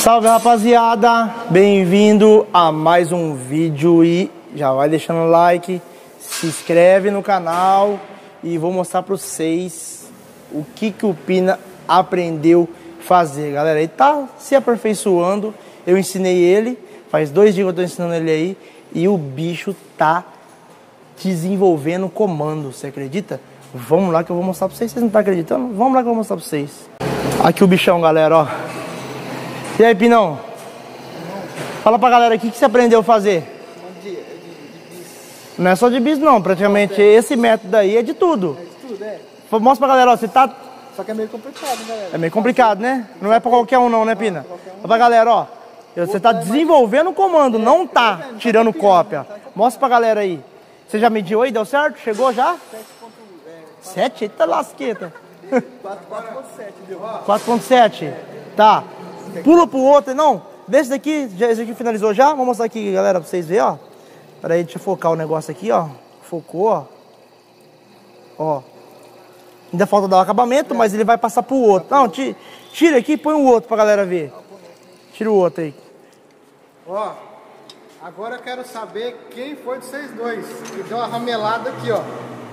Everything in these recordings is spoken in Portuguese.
Salve, rapaziada, bem-vindo a mais um vídeo e já vai deixando o like, se inscreve no canal e vou mostrar para vocês o que o Pina aprendeu a fazer, galera. Ele tá se aperfeiçoando, eu ensinei ele, faz 2 dias que eu tô ensinando ele aí e o bicho tá desenvolvendo comando, você acredita? Vamos lá que eu vou mostrar pra vocês, vocês não estão acreditando? Vamos lá que eu vou mostrar pra vocês. Aqui o bichão, galera, ó. E aí, Pinão? Fala pra galera aqui o que você aprendeu a fazer. Não é só de bis não, praticamente esse método aí é de tudo. É de tudo, é. Mostra pra galera, ó, você tá... Só que é meio complicado, galera. É meio complicado, né? Não é pra qualquer um não, né, Pina? Fala pra galera, ó. Você tá desenvolvendo o comando, não tá tirando cópia. Mostra pra galera aí. Você já mediu aí? Deu certo? Chegou já? 7? Eita lasqueta. 4.7 deu. 4.7? Tá. Pula pro outro, não. Desse daqui, esse aqui finalizou já? Vou mostrar aqui, galera, pra vocês verem, ó. Pera aí, deixa eu focar o negócio aqui, ó. Focou, ó. Ó. Ainda falta dar o acabamento, mas ele vai passar pro outro. Não, tira aqui e põe o outro pra galera ver. Tira o outro aí. Ó, agora eu quero saber quem foi de vocês dois que deu uma ramelada aqui, ó.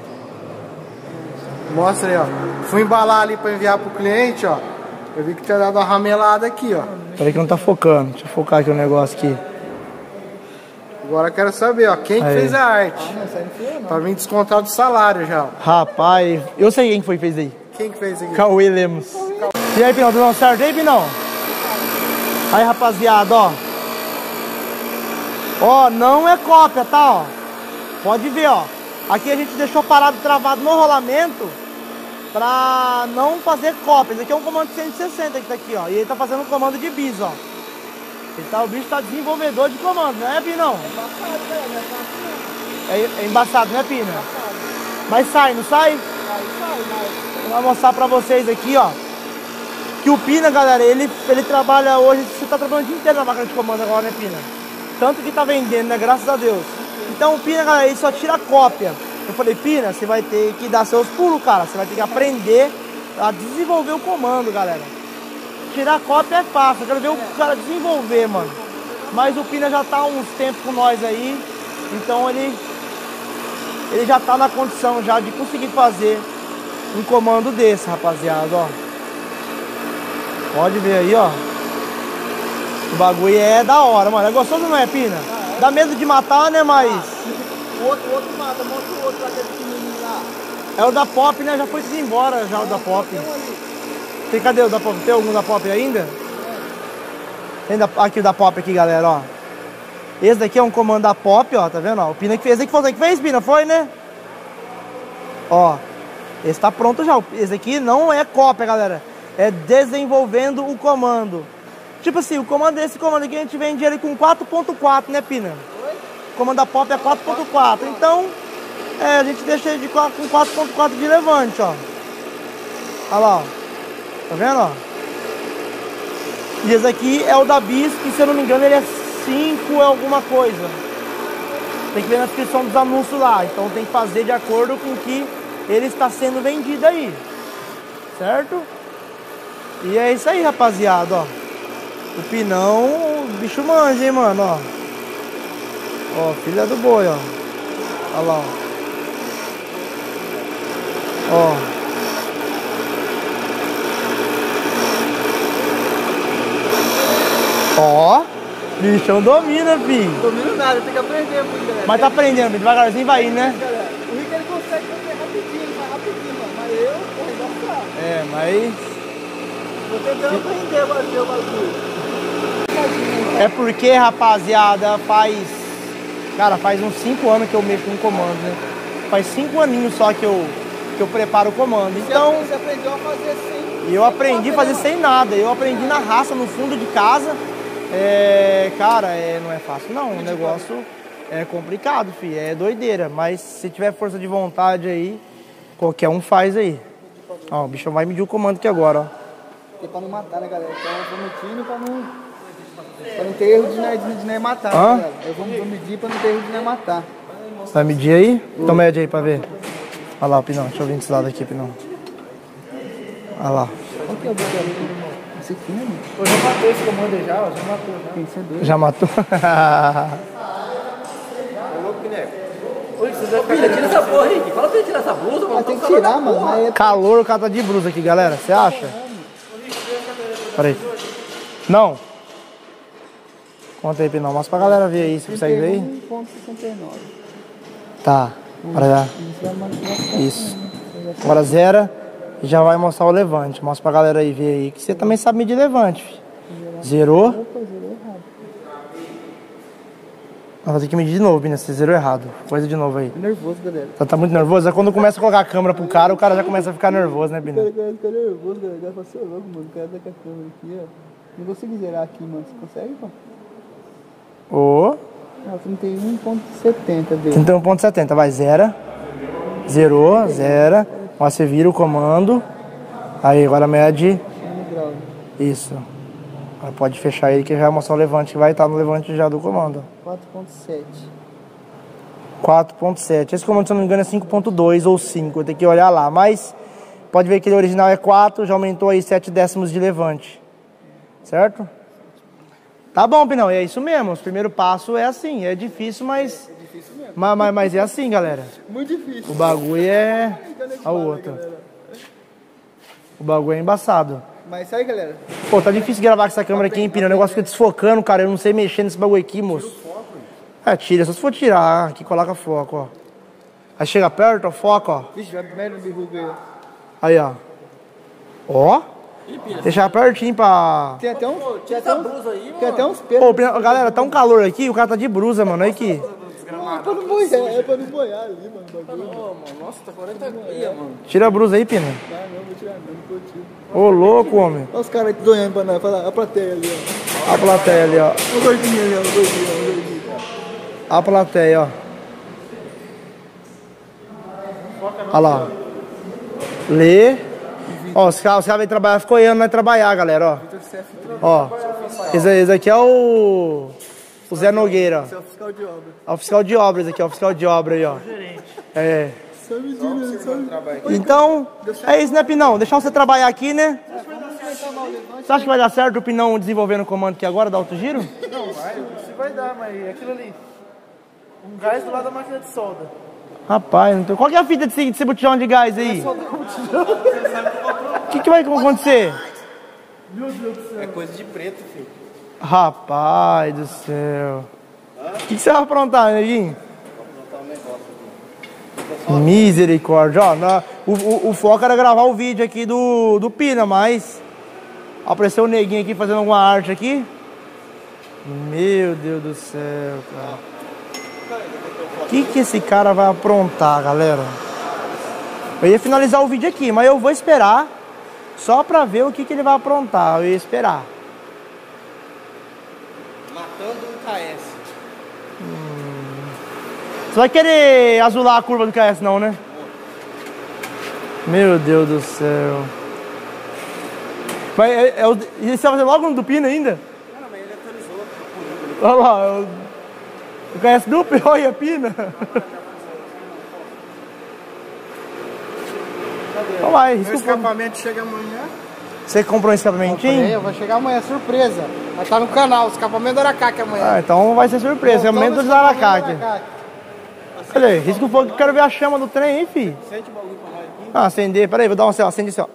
Mostra aí, ó. Fui embalar ali pra enviar pro cliente, ó. Eu vi que tinha dado uma ramelada aqui, ó. Peraí que não tá focando. Deixa eu focar aqui o negócio aqui. Agora eu quero saber, ó, quem que Aí. fez a arte. Pra mim descontar do salário já, ó. Rapaz, eu sei quem foi que fez aí. Quem que fez aqui? Cauê Lemos. E aí, Pinão, tudo dando certo aí, Pinão? Aí, rapaziada, ó. Ó, não é cópia, tá, ó. Pode ver, ó. Aqui a gente deixou parado, travado no rolamento pra não fazer cópia. Esse aqui é um comando de 160 que tá aqui, ó. E ele tá fazendo um comando de bis, ó. O bicho tá desenvolvedor de comando, não é, Pinão? É embaçado, né, Pina? Mas sai, não sai? Eu vou mostrar pra vocês aqui, ó. Que o Pina, galera, ele trabalha hoje. Você tá trabalhando o dia inteiro na máquina de comando agora, né, Pina? Tanto que tá vendendo, né? Graças a Deus. Então o Pina, galera, ele só tira cópia. Eu falei, Pina, você vai ter que dar seus pulos, cara. Você vai ter que aprender a desenvolver o comando, galera. Tirar cópia é fácil. Eu quero ver o cara desenvolver, mano. Mas o Pina já tá há uns tempos com nós aí. Então ele já tá na condição já de conseguir fazer um comando desse, rapaziada, ó. Pode ver aí, ó. O bagulho é da hora, mano. É gostoso, não é, Pina? Dá medo de matar, né, mas... O outro mata, mostra o outro lá, aquele pequenininho lá. É o da Pop, né? Já foi embora, já o da Pop. Cadê o da Pop? Tem algum da Pop ainda? Tem aqui o da Pop aqui, galera, ó. Esse daqui é um comando da Pop, ó, tá vendo? Ó, o Pina que fez. Esse aqui foi o que fez, Pina? Foi, né? Ó, esse tá pronto já. Esse aqui não é cópia, galera. É desenvolvendo o comando. Tipo assim, o comando desse comando aqui a gente vende ele com 4.4, né, Pina? O comando da Pop é 4.4. Então, a gente deixa ele com 4.4 de levante, ó. Olha lá, ó. Tá vendo, ó? E esse aqui é o da Bis, que se eu não me engano ele é 5 alguma coisa. Tem que ver na descrição dos anúncios lá. Então tem que fazer de acordo com o que ele está sendo vendido aí. Certo? E é isso aí, rapaziada, ó. O Pinão, o bicho manja, hein, mano, ó. Ó, filha do boi, ó. Olha lá, ó. Ó. Ó, bichão domina, filho. Domino nada, tem que aprender muito, galera. Mas tá aprendendo, devagarzinho vai indo, né? O Rico ele consegue fazer rapidinho, ele faz rapidinho, mano. Mas eu, porra, ainda fraco. É, mas... Tô tentando aprender a fazer o bagulho. É porque, rapaziada, faz uns 5 anos que eu mexo com comando, né? Faz 5 aninhos só que eu preparo o comando. Então, Você aprendeu a fazer sem... eu aprendi a fazer sem nada. Eu aprendi na raça, no fundo de casa. Cara, não é fácil não. O negócio é complicado, filho. É doideira. Mas se tiver força de vontade aí, qualquer um faz aí. Ó, o bichão vai medir o comando aqui agora, ó. Porque pra não matar, né, galera? Então eu vou medindo pra não ter erro de nem matar, né, galera? Eu vou medir pra não ter erro de nem matar. Vai medir aí? Então mede aí pra ver. Olha lá, Pinão. Deixa eu vir desse lado aqui, Pinão. Olha lá. Qual que é o botão? Esse aqui, né? Eu já matou esse comando aí já, ó. Já matou, já. Tem que ser doido. Já matou? Ô, louco, né? Oi, você vai ficar... Tira essa porra aí. Fala pra ele tirar essa blusa, mano. Ah, tem que tirar, mano. Mas é... Calor, o cara tá de blusa aqui, galera. Você acha? Peraí. Não. Conta aí, Pinão. Mostra pra galera ver aí. Você consegue ver aí? 1,69. Tá. Para já. Isso. Agora zera e já vai mostrar o levante. Mostra pra galera aí ver aí. Que você também sabe medir levante, filho. Zerou. Opa, zerou errado. Vai ter que medir de novo, Pina. Você zerou errado. Coisa de novo aí. Tô nervoso, galera. Tá muito nervoso? É quando começa a colocar a câmera pro cara, o cara já começa a ficar nervoso, né, Pina? O cara fica nervoso, galera. O cara fala, você é louco, mano. O cara tá com a câmera aqui, ó. Não consigo zerar aqui, mano. Você consegue, pô? Ô. Não, 31,70 dele. 31,70. Vai, zera. Zerou, zera. Ó, você vira o comando. Aí, agora mede. Isso. Agora pode fechar ele que já vai mostrar o levante, que vai estar no levante já do comando. 4,7. 4,7. Esse comando, se eu não me engano, é 5,2 ou 5. Eu tenho que olhar lá. Mas pode ver que ele original é 4, já aumentou aí 7 décimos de levante. Certo? Tá bom, Pinão, é isso mesmo. O primeiro passo é assim. É difícil, mas... É difícil mesmo. Mas é assim, galera. Muito difícil. O bagulho é... a outra. O bagulho é embaçado. Mas isso aí, galera. Pô, tá difícil gravar com essa câmera aqui, hein, Pina? O negócio fica desfocando, cara. Eu não sei mexer nesse bagulho aqui, moço. É, tira. Só se for tirar. Aqui coloca foco, ó. Aí chega perto, ó, foco, ó. Vixe, vai primeiro no birruga aí, ó. Aí, ó. Ó. Deixar pertinho pra... Tem até um... Tem até blusa aí, mano. Tem até uns pelos. Pô, Pina, galera, tá um calor aqui. O cara tá de brusa, mano. Olha aqui. É pra não boiar, é pra não boiar ali, mano. O bagulho. Ô, mano, nossa, tá 40 dias, mano. Tira a brusa aí, Pina. Ah, não, vou tirar não, não curtiu. Ô, louco, homem. Olha os caras aí doendo pra nós. Fala, a plateia ali, ó. A plateia ali, ó. O gordinho ali, ó. O gordinho, ó. O gordinho, ó. A plateia, ó. Olha lá. Lê. Ó, os caras vêm trabalhar, ficou olhando, nós trabalhar, galera, ó. Ó. Esse aqui é o Zé Nogueira, ó. Esse é o fiscal de obra. É o fiscal de obras aqui, ó. O fiscal de obra aí, ó. É. Só medindo, só medindo. Então, é isso, né, Pinão? Deixar você trabalhar aqui, né? Você acha que vai dar certo o Pinão desenvolvendo o comando aqui agora, da alto giro? Não vai, se vai dar, mas é aquilo ali. Um gás do lado da máquina de solda. Rapaz, não tô... qual que é a fita desse botijão de gás aí? O que vai acontecer? Meu Deus do céu. É coisa de preto, filho. Rapaz do céu. O que você vai aprontar, neguinho? Vou aprontar um negócio aqui. Misericórdia. Ó, o foco era gravar o vídeo aqui do Pina, mas apareceu o neguinho aqui fazendo alguma arte aqui. Meu Deus do céu, cara. O que esse cara vai aprontar, galera? Eu ia finalizar o vídeo aqui, mas eu vou esperar só pra ver o que ele vai aprontar. Eu ia esperar. Matando um KS. Você vai querer azular a curva do KS não, né? Meu Deus do céu. Mas você vai fazer logo no do Pina ainda? Não, mas ele atualizou. Olha lá, o KS duplo, olha a Pina. Então vai, O risca o fogo. escapamento chega amanhã. Você comprou um escapamentinho? Vai chegar amanhã, surpresa. Vai estar no canal, escapamento do Aracaque amanhã. Ah, então vai ser surpresa. Escapamento do Aracaque. Olha aí, risca o fogo que eu quero ver a chama do trem, hein, filho? Sente o bagulho pra nós aqui. Ah, acender, peraí, vou dar uma acende assim, ó.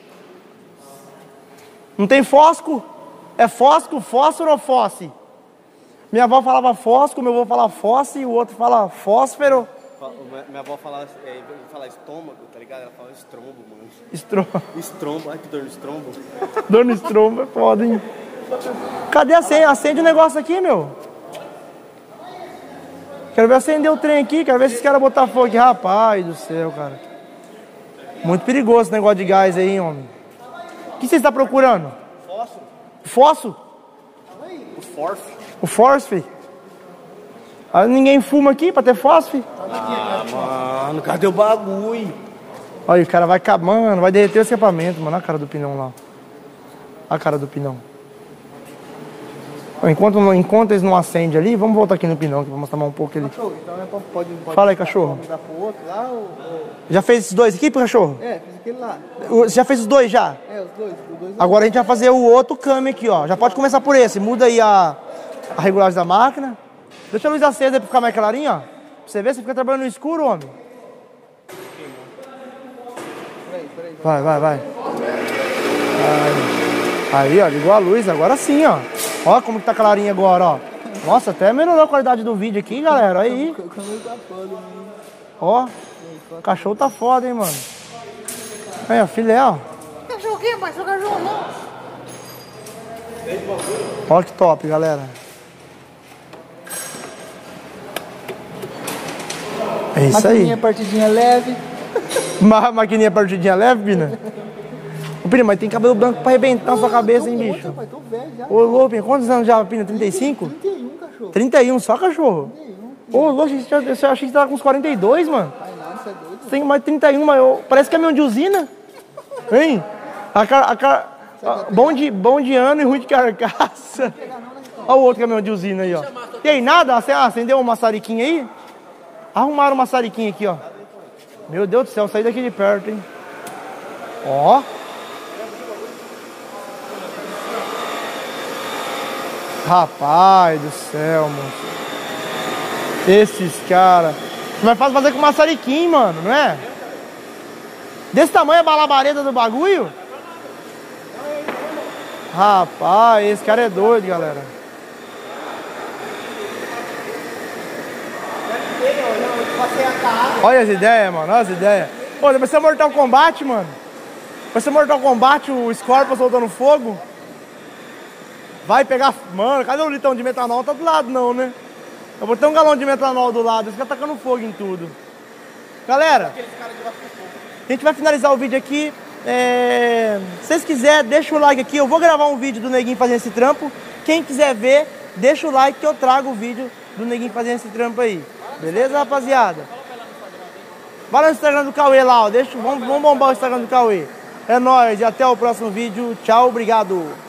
Não tem fósforo? É fósforo, fósforo ou fóssi? Minha avó falava fósforo, meu avô fala fóssi e o outro fala fósforo. Minha avó fala estômago, tá ligado? Ela fala estrombo, mano. Estrombo. Ai, que dor no estrombo. Dor no estrombo, é foda, hein? Cadê a senha? Acende o negócio aqui, meu. Quero ver acender o trem aqui, quero ver se os caras botar fogo aqui. Rapaz do céu, cara. Muito perigoso esse negócio de gás aí, hein, homem. O que você está procurando? Fósforo. Fósforo? O forfe. O fósforo? Ah, ninguém fuma aqui pra ter fósforo? Ah, mano, cadê o bagulho? Olha, o cara vai acabar, mano, vai derreter o escapamento, mano. Olha a cara do Pinão lá. Olha a cara do Pinão. Enquanto eles não acendem ali, vamos voltar aqui no Pinão, que vou mostrar mais um pouco ali. Cachorro, então pode Fala aí, cachorro. Mudar pro outro lá ou... Já fez esses dois aqui, cachorro? É, fiz aquele lá. Você já fez os dois já? É, os dois. Agora a gente vai fazer o outro câmbio aqui, ó. Já pode começar por esse. Muda aí a regulagem da máquina. Deixa a luz acesa aí pra ficar mais clarinho, ó. Pra você ver, você fica trabalhando no escuro, homem. Vai. Aí, ó, ligou a luz, agora sim, ó. Ó como que tá clarinho agora, ó. Nossa, até melhorou a qualidade do vídeo aqui, galera. Aí. Ó, o cachorro tá foda, hein, mano. Aí, ó, filé, ó. Cachorro o quê, pai? Seu cachorro não. Ó que top, galera. É isso Maquininha, aí. partidinha leve. Maquininha partidinha leve, Pina? Ô, Pina, mas tem cabelo branco pra arrebentar na sua cabeça, hein, bicho? Pai, tô velho já. Ô, louco, Pina, quantos anos já, Pina? 35? 31, cachorro. 31, só cachorro? 31. Ô, louco, eu achei que você tava com uns 42, mano. Ai, não, você é doido. Você tem mais 31, mas parece caminhão de usina. Hein? Bom de ano e ruim de carcaça. Olha o outro caminhão de usina aí, ó. E aí, nada? Acendeu uma maçariquinha aí? Arrumaram uma maçariquinha aqui, ó. Meu Deus do céu, saí daqui de perto, hein? Ó. Rapaz do céu, moço. Esses caras. Mas faz fazer com maçariquinho, mano, não é? Desse tamanho a balabareda do bagulho? Rapaz, esse cara é doido, galera. Olha as ideias, mano, olha as ideias. Pô, vai ser Mortal Kombat, mano. Vai ser Mortal Kombat, o Scorpion soltando fogo. Vai pegar... Mano, cadê o litrão de metanol? Tá do lado não, né? Eu botei um galão de metanol do lado, esse cara tacando fogo em tudo. Galera, a gente vai finalizar o vídeo aqui. Se vocês quiserem, deixa o like aqui. Eu vou gravar um vídeo do Neguinho fazendo esse trampo. Quem quiser ver, deixa o like que eu trago o vídeo do Neguinho fazendo esse trampo aí. Beleza, rapaziada? Vai lá no Instagram do Cauê lá, ó. Vamos bombar o Instagram do Cauê. É nóis e até o próximo vídeo. Tchau, obrigado.